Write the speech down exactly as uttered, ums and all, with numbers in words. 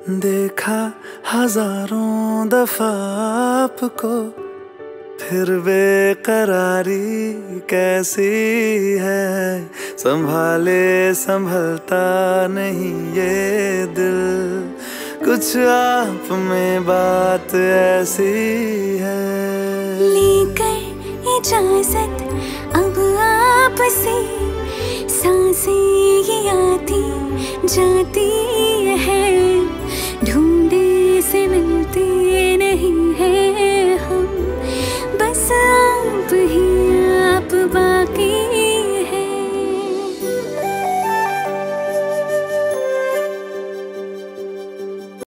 देखा हजारों दफा आपको, फिर बेकरारी कैसी है। संभाले संभलता नहीं ये दिल, कुछ आप में बात ऐसी है। लेकर इजाजत अब आपसे, सांसें ये आती जाती है।